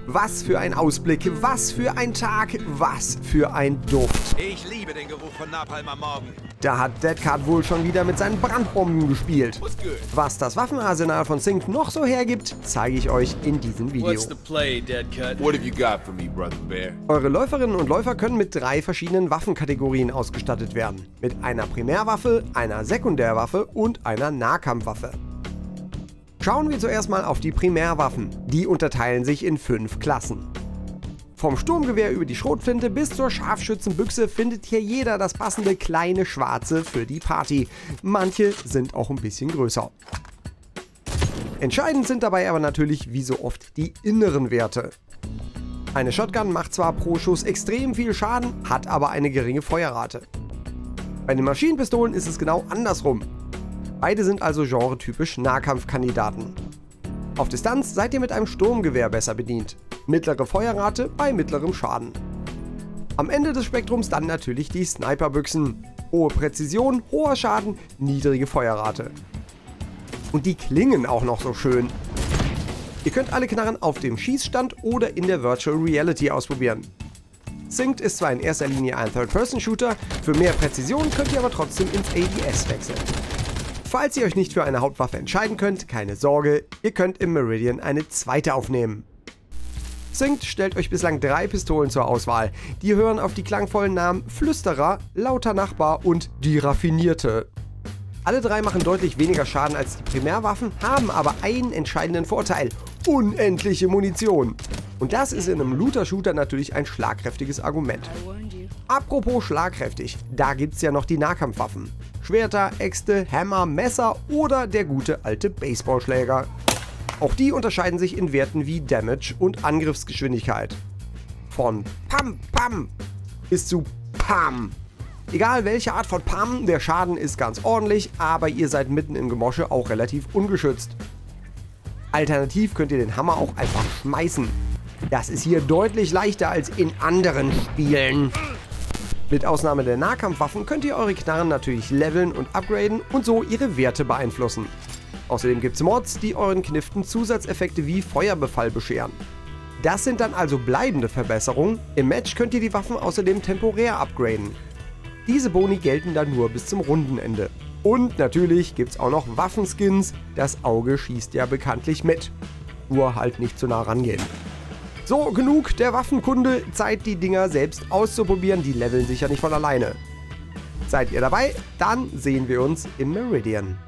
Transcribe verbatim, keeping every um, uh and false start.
Was für ein Ausblick, was für ein Tag, was für ein Duft. Ich liebe den Geruch von Napalm am Morgen. Da hat Deadcat wohl schon wieder mit seinen Brandbomben gespielt. Was das Waffenarsenal von Synced noch so hergibt, zeige ich euch in diesem Video. What's the play, Deadcat? What have you got for me, Brother Bear? Eure Läuferinnen und Läufer können mit drei verschiedenen Waffenkategorien ausgestattet werden. Mit einer Primärwaffe, einer Sekundärwaffe und einer Nahkampfwaffe. Schauen wir zuerst mal auf die Primärwaffen. Die unterteilen sich in fünf Klassen. Vom Sturmgewehr über die Schrotflinte bis zur Scharfschützenbüchse findet hier jeder das passende kleine Schwarze für die Party. Manche sind auch ein bisschen größer. Entscheidend sind dabei aber natürlich wie so oft die inneren Werte. Eine Shotgun macht zwar pro Schuss extrem viel Schaden, hat aber eine geringe Feuerrate. Bei den Maschinenpistolen ist es genau andersrum. Beide sind also genretypisch Nahkampfkandidaten. Auf Distanz seid ihr mit einem Sturmgewehr besser bedient. Mittlere Feuerrate bei mittlerem Schaden. Am Ende des Spektrums dann natürlich die Sniperbüchsen. Hohe Präzision, hoher Schaden, niedrige Feuerrate. Und die klingen auch noch so schön. Ihr könnt alle Knarren auf dem Schießstand oder in der Virtual Reality ausprobieren. Synced ist zwar in erster Linie ein Third-Person-Shooter, für mehr Präzision könnt ihr aber trotzdem ins A D S wechseln. Falls ihr euch nicht für eine Hauptwaffe entscheiden könnt, keine Sorge, ihr könnt im Meridian eine zweite aufnehmen. Synced stellt euch bislang drei Pistolen zur Auswahl. Die hören auf die klangvollen Namen Flüsterer, Lauter Nachbar und Die Raffinierte. Alle drei machen deutlich weniger Schaden als die Primärwaffen, haben aber einen entscheidenden Vorteil: unendliche Munition. Und das ist in einem Looter-Shooter natürlich ein schlagkräftiges Argument. Apropos schlagkräftig, da gibt's ja noch die Nahkampfwaffen. Schwerter, Äxte, Hämmer, Messer oder der gute alte Baseballschläger. Auch die unterscheiden sich in Werten wie Damage und Angriffsgeschwindigkeit. Von Pam Pam bis zu Pam. Egal welche Art von Pam, der Schaden ist ganz ordentlich, aber ihr seid mitten im Gemosche auch relativ ungeschützt. Alternativ könnt ihr den Hammer auch einfach schmeißen. Das ist hier deutlich leichter als in anderen Spielen. Mit Ausnahme der Nahkampfwaffen könnt ihr eure Knarren natürlich leveln und upgraden und so ihre Werte beeinflussen. Außerdem gibt es Mods, die euren Kniften Zusatzeffekte wie Feuerbefall bescheren. Das sind dann also bleibende Verbesserungen. Im Match könnt ihr die Waffen außerdem temporär upgraden. Diese Boni gelten dann nur bis zum Rundenende. Und natürlich gibt es auch noch Waffenskins, das Auge schießt ja bekanntlich mit. Nur halt nicht zu nah rangehen. So, genug der Waffenkunde, Zeit die Dinger selbst auszuprobieren, die leveln sich ja nicht von alleine. Seid ihr dabei? Dann sehen wir uns im Meridian.